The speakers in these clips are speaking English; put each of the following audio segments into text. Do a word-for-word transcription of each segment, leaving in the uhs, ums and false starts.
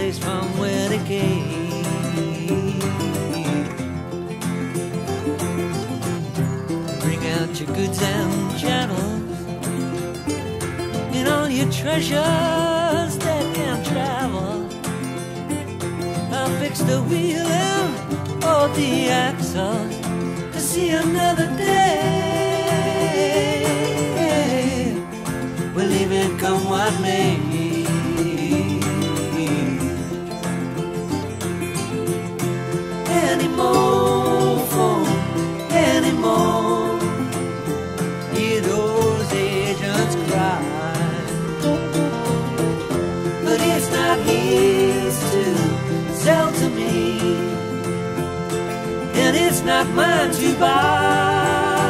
place from where they came. Bring out your goods and chattels and all your treasures that can travel. I'll fix the wheel and all the axles to see another day. We'll leave it come what may. Anymore, for anymore, hear those agents cry. But it's not his to sell to me, and it's not mine to buy.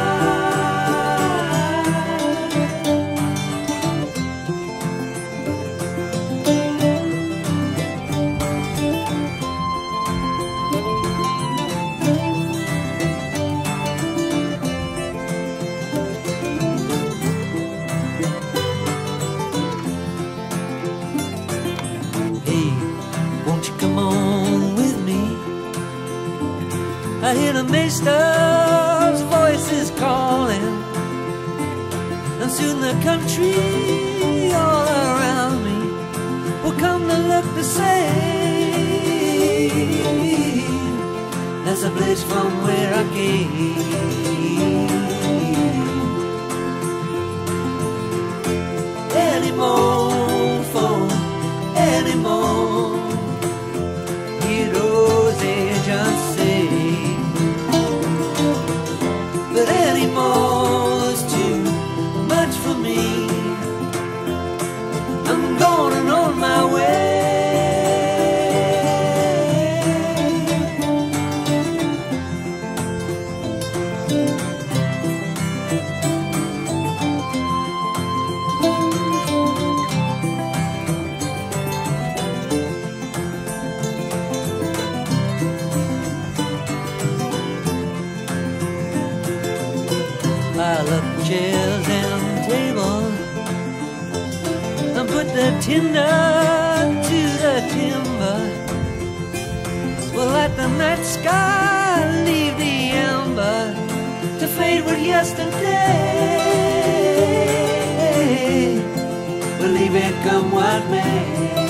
Come on with me. I hear the maester's voices calling, and soon the country all around me will come to look the same as a place from where I came. Anymore, for anymore, those agents say, but anymore's too much for me. I'm going and on my way. Pile up chairs and tables and put the tinder to the timber. We'll let the night sky leave the ember to fade with yesterday. We'll leave it come what may.